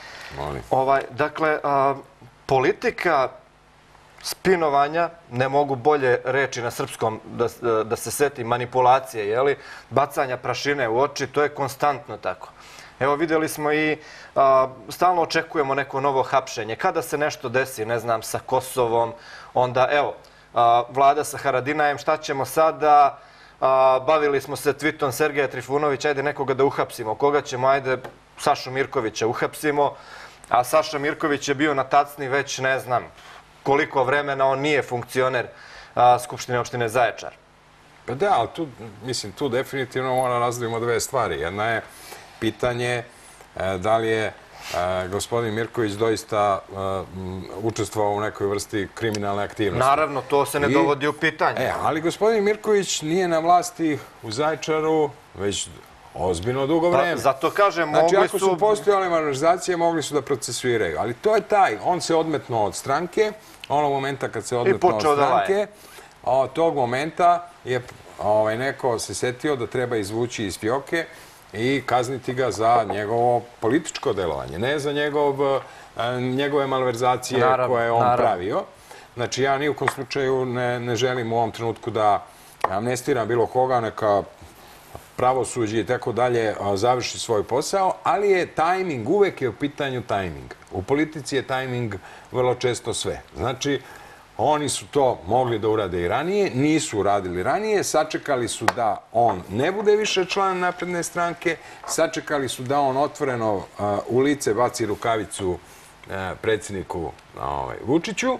Dakle, politika spinovanja, ne mogu bolje reći na srpskom da se seti, manipulacije, jeli, bacanja prašine u oči, to je konstantno tako. Evo, vidjeli smo i stalno očekujemo neko novo hapšenje. Kada se nešto desi, ne znam, sa Kosovom, onda, evo, vlada sa Haradinajem, šta ćemo sada? Bavili smo se tweetom Sergeja Trifunovića, ajde nekoga da uhapsimo. Koga ćemo? Ajde Sašu Mirkovića uhapsimo. A Saša Mirković je bio na tacni već ne znam koliko vremena, on nije funkcioner Skupštine opštine Zaječar. Pa da, ali tu definitivno mora razdelimo dve stvari. Jedna je pitanje da li je gospodin Mirković doista učestvovao u nekoj vrsti kriminalne aktivnosti. Naravno, to se ne dovodi u pitanje. Ali gospodin Mirković nije na vlasti u Zaječaru već ozbiljno dugo vreme. Zato kažem, mogli su... Znači, ako su postojale malverzacije, mogli su da procesuiraju. Ali to je taj. On se odmetnuo od stranke. Onog momenta kad se odmetnuo od stranke, od tog momenta je neko se setio da treba izvući iz fioke i kazniti ga za njegovo političko delovanje. Ne za njegove malverzacije koje je on pravio. Znači, ja ni u kom slučaju ne želim u ovom trenutku da amnestiram bilo koga, neka pravosuđe i tako dalje završi svoj posao, ali je tajming, uvek je u pitanju tajming. U politici je tajming vrlo često sve. Znači, oni su to mogli da urade i ranije, nisu uradili ranije, sačekali su da on ne bude više član Napredne stranke, sačekali su da on otvoreno u lice baci rukavicu predsjedniku Vučiću.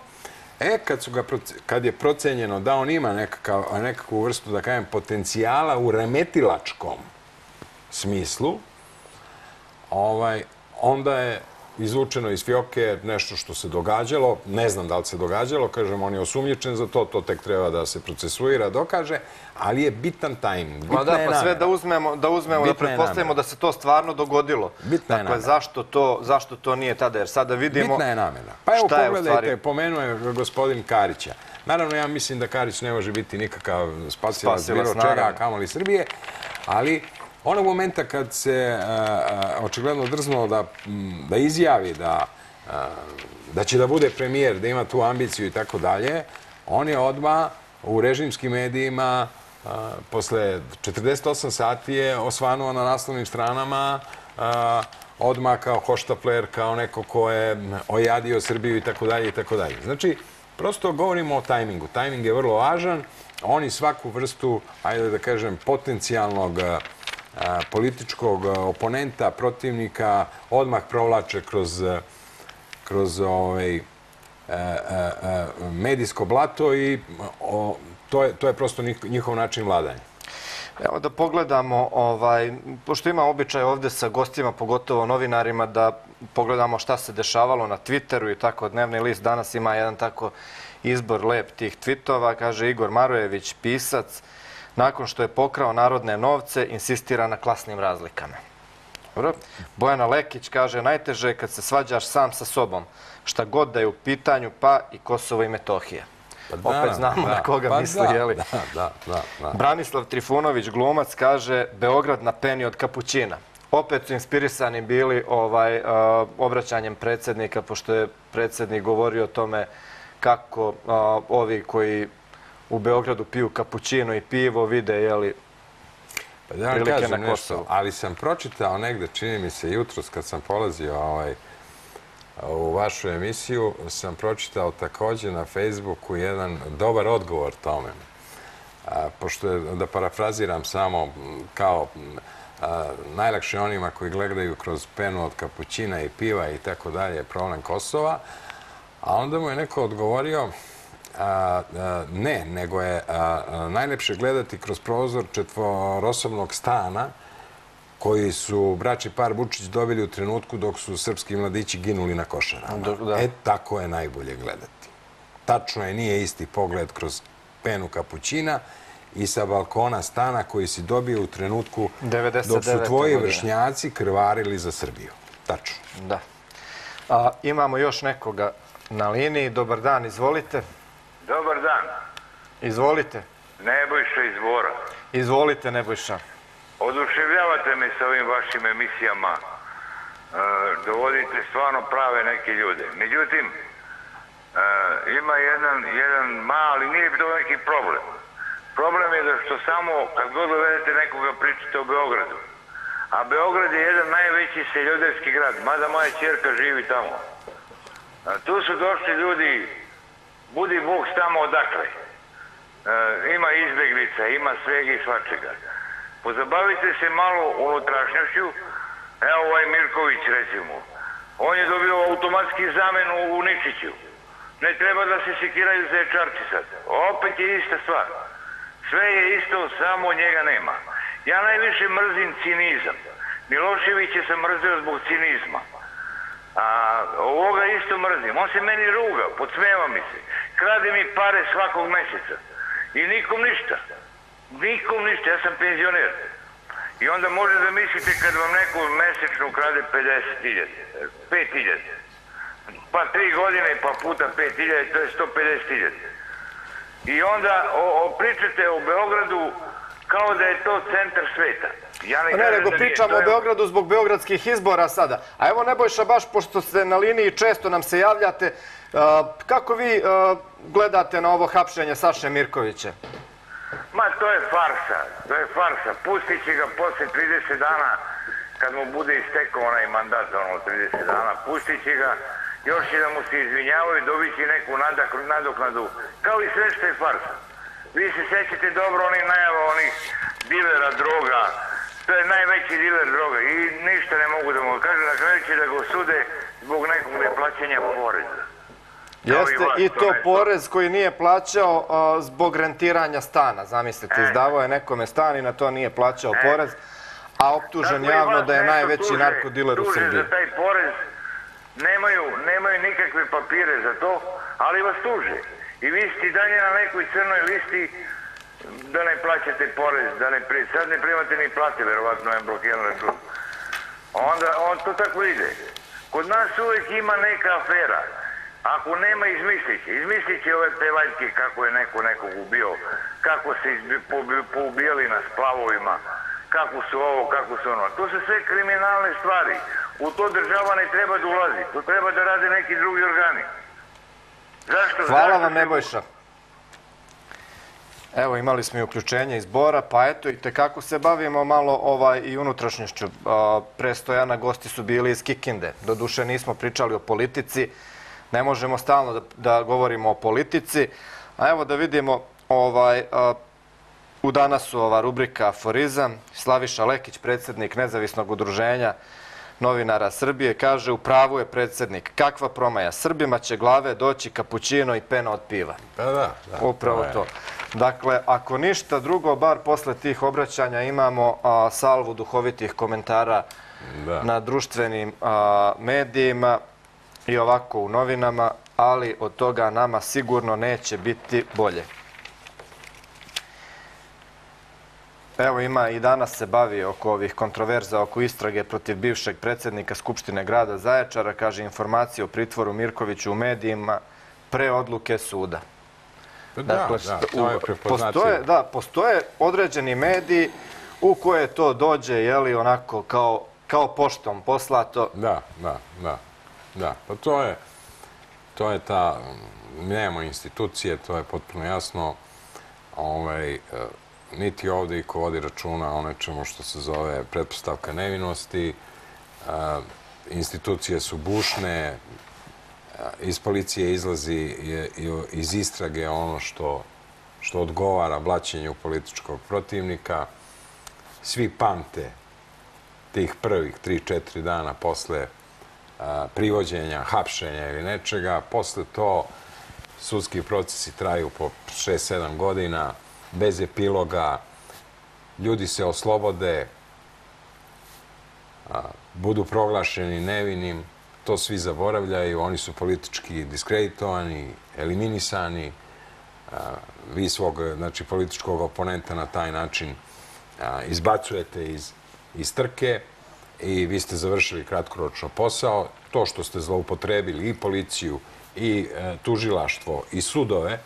Kad je procenjeno da on ima nekakvu vrstu, da kažem, potencijala u remetilačkom smislu, onda je izvučeno iz fioke nešto što se događalo. Ne znam da li se događalo, kažem, on je osumnjičen za to, to tek treba da se procesuira, dokaže, ali je bitan tajming. Da, pa sve da uzmemo, da pretpostavimo da se to stvarno dogodilo. Bitna je namena. Zašto to nije tada, jer sada vidimo... Bitna je namena. Pa evo, pogledajte, pomenuo je gospodin Karića. Naravno, ja mislim da Karić ne može biti nikakav spasilac bilo čega, kamoli Srbije, ali onog momenta kad se očigledno drznuo da izjavi da će da bude premijer, da ima tu ambiciju i tako dalje, on je odmah u režimskim medijima posle 48 sati je osvanuo na naslovnim stranama odmah kao hoštapler, kao neko ko je ojadio Srbiju i tako dalje i tako dalje. Znači, prosto govorimo o tajmingu. Tajming je vrlo važan. Oni svaku vrstu, ajde da kažem, potencijalnog političkog oponenta, protivnika, odmah provlače kroz medijsko blato i to je prosto njihov način vladanja. Evo da pogledamo, pošto ima običaj ovde sa gostima, pogotovo novinarima, da pogledamo šta se dešavalo na Twitteru i tako. Dnevni list danas ima jedan tako izbor lep tih tweetova. Kaže Igor Marojević, pisac, nakon što je pokrao narodne novce, insistira na klasnim razlikama. Bojana Lekić kaže, najteže je kad se svađaš sam sa sobom, šta god da je u pitanju, pa i Kosovo i Metohija. Opet znamo na koga misli, jeli? Branislav Trifunović, glumac, kaže Beograd na peni od kapućina. Opet su inspirisani bili obraćanjem predsjednika, pošto je predsjednik govorio o tome kako ovi koji u Beogradu piju kapućino i pivo vide, jeli, prilike na Kosovu. Ali sam pročitao negde, čini mi se jutros kad sam polazio u vašu emisiju, sam pročitao također na Facebooku jedan dobar odgovor tome. Pošto je, da parafraziram samo, kao najlakše onima koji gledaju kroz penu od kapućina i piva i tako dalje, problem Kosova, a onda mu je neko odgovorio ne, nego je najlepše gledati kroz prozor četvorosobnog stana koji su bračni par Vučić dobili u trenutku dok su srpski mladići ginuli na Košarama. Tako je najbolje gledati. Tačno je, nije isti pogled kroz penu kapućina i sa balkona stana koji si dobio u trenutku dok su tvoji vršnjaci krvarili za Srbiju. Tačno. Da. Imamo još nekoga na liniji. Dobar dan, izvolite. Dobar dan. Izvolite. Nebojša iz Bora. Izvolite, Nebojša. Oduševljavate me sa ovim vašim emisijama. Dovodite stvarno prave neke ljude. Međutim, ima jedan mali, nije to neki problem. Problem je da što samo kad god dovedete nekoga pričate o Beogradu. A Beograd je jedan najveći seljoderski grad, mada moja ćerka živi tamo. Tu su došli ljudi, budi Bog tamo odakle. Ima izbeglica, ima svega i svačega. Pozabavite se malo unutrašnjošću. Evo ovaj Mirković recimo. On je dobio automatski zamen u Ničiću. Ne treba da se sekiraju za ječarci sad. Opet je ista stvar. Sve je isto, samo njega nema. Ja najviše mrzim cinizam. Miloševića sam mrzio zbog cinizma. A ovoga isto mrzim. On se meni ruga, podsmeva mi se. Krade mi pare svakog mjeseca. I nikom ništa. Nikom ništa, ja sam penzioner. I onda možete da mislite kad vam neko mesečno krade 50.000, 5.000. Pa 3 godine pa puta 5.000, to je 150.000. I onda pričate o Beogradu kao da je to centar sveta. Ne, nego pričamo o Beogradu zbog beogradskih izbora sada. A evo Nebojša, baš pošto ste na liniji, često nam se javljate, kako vi gledate na ovo hapšenje Saše Mirkovića? Ma, to je farsa, to je farsa. Pustit će ga posle 30 dana, kad mu bude istekao onaj mandat, 30 dana, pustit će ga, još će da mu se izvinjavaju, dobit će neku nadoknadu, kao i sve što je farsa. Vi se sećate dobro onih najava, onih dilera droga, to je najveći diler droga i ništa ne mogu da mu kažu, na kraju će da ga osude zbog nekog neplaćanja poreza. Jeste, i to porez koji nije plaćao zbog rentiranja stana. Zamislite, izdavao je nekome stan i na to nije plaćao porez, a optužen javno da je najveći narkodiler u Srbiji. Za taj porez nemaju nikakve papire za to, ali vas tuže. I vi ste dalje na nekoj crnoj listi da ne plaćate porez, sad ne primate ni plate, verovatno je blokiran račun. Onda on to tako ide. Kod nas uvijek ima neka afera. Ako nema, izmislit će ove pevaljke kako je neko nekog ubio, kako se poubijali na splavovima, kako su ovo, kako su ono. To su sve kriminalne stvari. U to država ne treba da ulazi. To treba da rade neki drugi organi. Zašto? Hvala vam, Nebojša. Evo, imali smo i uključenje iz Bora, pa eto, i tekako se bavimo malo i unutrašnjošću. Pre Stojana gosti su bili iz Kikinde. Doduše nismo pričali o politici, ne možemo stalno da govorimo o politici. A evo da vidimo, u danasu ova rubrika Aforizam. Slaviša Lekić, predsjednik Nezavisnog udruženja novinara Srbije, kaže: u pravu je predsjednik. Kakva promaja? Srbima će glave doći kapućino i pena od piva. Pa da. Upravo to. Dakle, ako ništa drugo, bar posle tih obraćanja imamo salvu duhovitih komentara na društvenim medijima i ovako u novinama, ali od toga nama sigurno neće biti bolje. Evo, ima i danas se bavi oko ovih kontroverza, oko istrage protiv bivšeg predsjednika Skupštine grada Zaječara. Kaže, informacije o pritvoru Mirkoviću u medijima pre odluke suda. Dakle, to je prepoznatljivo. Postoje određeni mediji u koje to dođe, jeli, onako kao poštom poslato. Da. Pa to je ta, nemamo institucije, to je potpuno jasno. Niti ovdje ko vodi računa o nečemu što se zove pretpostavka nevinosti. Institucije su bušne, iz policije izlazi iz istrage ono što odgovara blaćenju političkog protivnika. Svi pamte tih prvih 3-4 dana posle privođenja, hapšenja ili nečega. Posle to sudski procesi traju po 6-7 godina, bez epiloga, ljudi se oslobode, budu proglašeni nevinim, to svi zaboravljaju, oni su politički diskreditovani, eliminisani, vi svog političkog oponenta na taj način izbacujete iz trke i vi ste završili kratkoročno posao. To što ste zloupotrebili i policiju i tužilaštvo i sudove,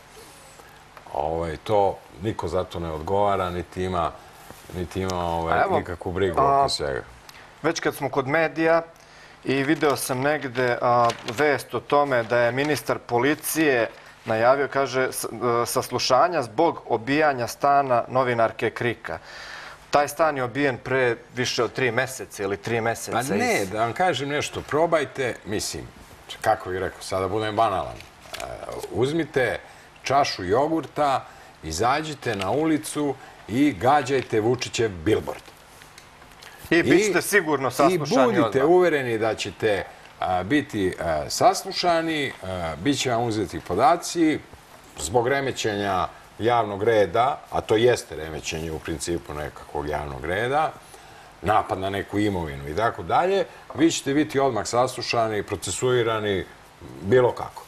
to niko za to ne odgovara, niti ima nikakvu brigu oko svega. Već kad smo kod medija i video sam negde vest o tome da je ministar policije najavio, kaže, saslušanja zbog obijanja stana novinarke Krika. Taj stan je obijen pre više od 3 meseca ili 3 meseca. Pa ne, da vam kažem nešto, probajte, mislim, kako bih rekao, sada budem banalan, uzmite čašu jogurta, izađite na ulicu i gađajte Vučićev bilbord. I bit ćete sigurno saslušani odmah. I budite uvereni da ćete biti saslušani, bit će vam uzeti podaci zbog remećenja javnog reda, a to jeste remećenje u principu nekakvog javnog reda, napad na neku imovinu i tako dalje, vi ćete biti odmah saslušani, procesuirani, bilo kako.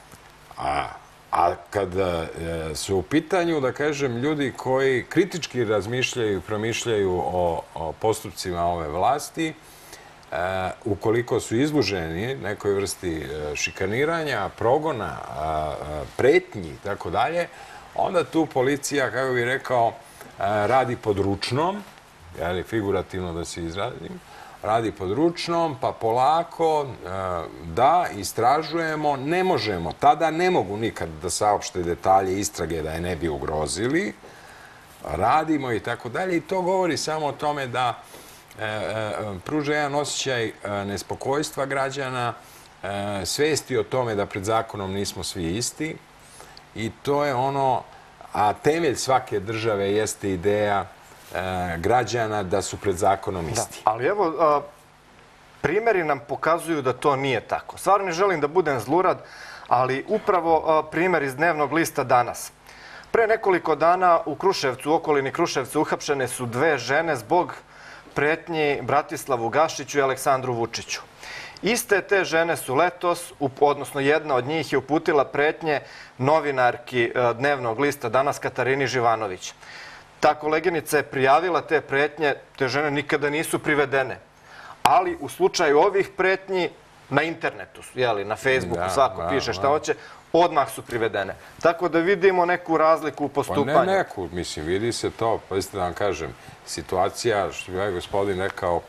A kad su u pitanju, da kažem, ljudi koji kritički razmišljaju i promišljaju o postupcima ove vlasti, ukoliko su izloženi nekoj vrsti šikaniranja, progona, pretnji i tako dalje, onda tu policija, kako bih rekao, radi pod ručnom, figurativno da se izradim, radi pod ručnom, pa polako, da, istražujemo, ne možemo, tada ne mogu nikad da saopšte detalje istrage da je ne bi ugrozili, radimo i tako dalje i to govori samo o tome da pruža jedan osjećaj nespokojstva građana, svesti o tome da pred zakonom nismo svi isti i to je ono, a temelj svake države jeste ideja građana da su pred zakonom isti. Ali evo, primjeri nam pokazuju da to nije tako. Stvarno ne želim da budem zlurad, ali upravo primjer iz dnevnog lista danas. Pre nekoliko dana u Kruševcu, u okolini Kruševca, uhapšene su 2 žene zbog pretnji Bratislavu Gašiću i Aleksandru Vučiću. Iste te žene su letos, odnosno jedna od njih je uputila pretnje novinarki dnevnog lista danas Katarini Živanović. Ta koleginica je prijavila te pretnje, te žene nikada nisu privedene. Ali u slučaju ovih pretnji na internetu, na Facebooku, svako piše šta hoće, odmah su privedene. Tako da vidimo neku razliku u postupanju. Pa ne neku, mislim, vidi se to, pa isto da vam kažem, situacija, što je gospodin rekao,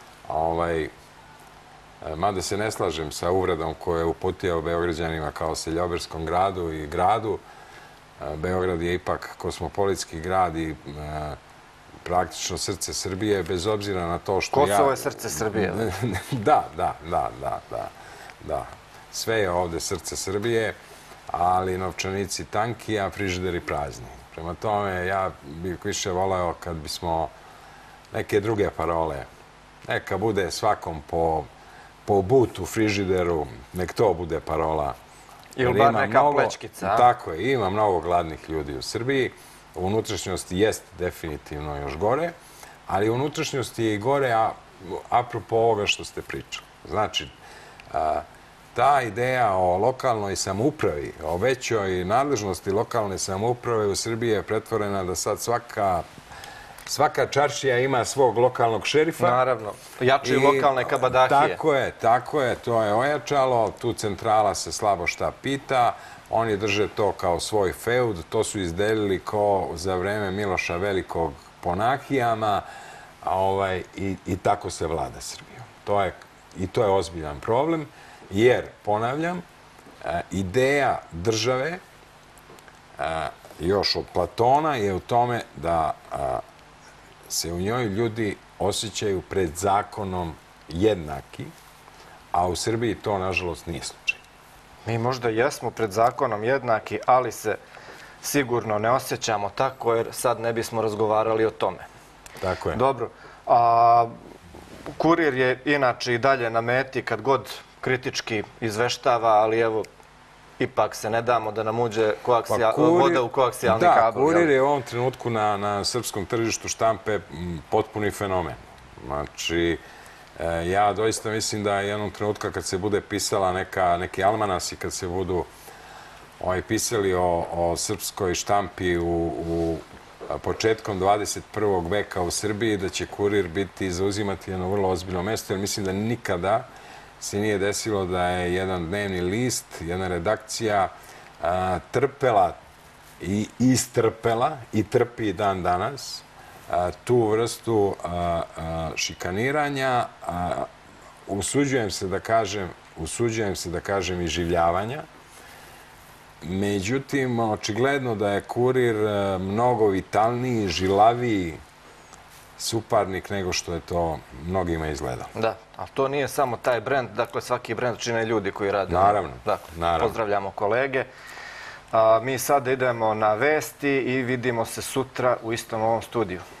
mada se ne slažem sa uvredom koje je uputio Beograđanima kao seljoberskom gradu i gradu. Beograd je ipak kosmopolitski grad i praktično srce Srbije, bez obzira na to što Kosovo je srce Srbije. Da. Sve je ovde srce Srbije, ali novčanici tanki, a frižideri prazni. Prema tome, ja bih više voleo kad bismo neke druge parole, neka bude svakom po butu, frižideru, nek to bude parola. Ili bar neka plečkica. Tako je, ima mnogo gladnih ljudi u Srbiji. U unutrašnjosti jest definitivno još gore, ali u unutrašnjosti je i gore apropo ovoga što ste pričali. Znači, ta ideja o lokalnoj samoupravi, o većoj nadležnosti lokalne samouprave u Srbiji je pretvorena da sad svaka čaršija ima svog lokalnog šerifa. Naravno, jačaju lokalne kabadahije. Tako je, to je ojačalo, tu centrala se slabo šta pita, oni drže to kao svoj feud, to su izdelili kao za vreme Miloša Velikog po Nahijama i tako se vlada Srbijom. To je ozbiljan problem, jer, ponavljam, ideja države još od Platona je u tome da se u njoj ljudi osjećaju pred zakonom jednaki, a u Srbiji to, nažalost, nije slučaj. Mi možda jesmo pred zakonom jednaki, ali se sigurno ne osjećamo tako, jer sad ne bismo razgovarali o tome. Tako je. Dobro. Kurir je inače i dalje na meti kad god kritički izveštava, ali evo, ipak se ne damo da nam uđe voda u koaksijalni kabel. Da, Kurir je u ovom trenutku na srpskom tržištu štampe potpuni fenomen. Znači, ja doista mislim da jednom trenutka kad se bude pisala neki almanasi, kad se budu pisali o srpskoj štampi u početkom 21. veka u Srbiji, da će Kurir biti zauzimati jedno vrlo ozbiljno mesto, jer mislim da nikada se nije desilo da je jedan dnevni list, jedna redakcija trpela i istrpela i trpi dan danas tu vrstu šikaniranja, usuđujem se da kažem iživljavanja. Međutim, očigledno da je Kurir mnogo vitalniji, žilaviji suparnik nego što je to mnogima izgledalo. Da, ali to nije samo taj brend, dakle svaki brend čine ljudi koji rade. Naravno. Pozdravljamo kolege. Mi sada idemo na vesti i vidimo se sutra u istom ovom studiju.